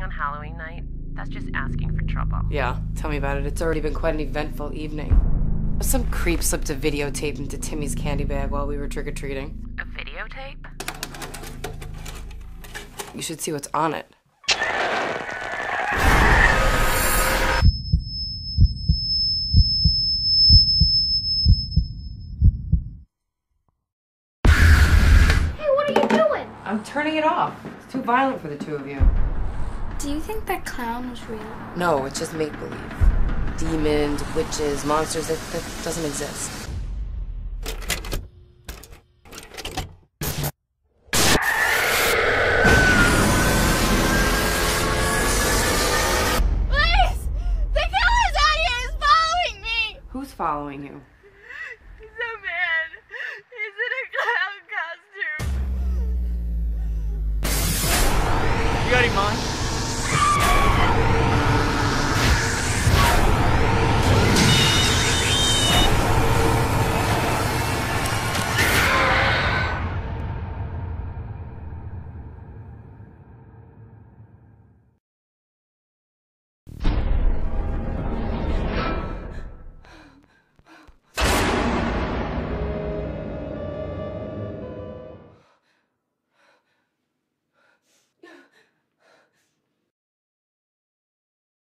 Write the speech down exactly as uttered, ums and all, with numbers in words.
on Halloween night? That's just asking for trouble. Yeah, tell me about it. It's already been quite an eventful evening. Some creep slipped a videotape into Timmy's candy bag while we were trick-or-treating. A videotape? You should see what's on it. I'm turning it off. It's too violent for the two of you. Do you think that clown was real? No, it's just make-believe. Demons, witches, monsters, that, that doesn't exist. Please! The killer's out here! He's following me! Who's following you? He's a man. He's in a clown costume. You got him on?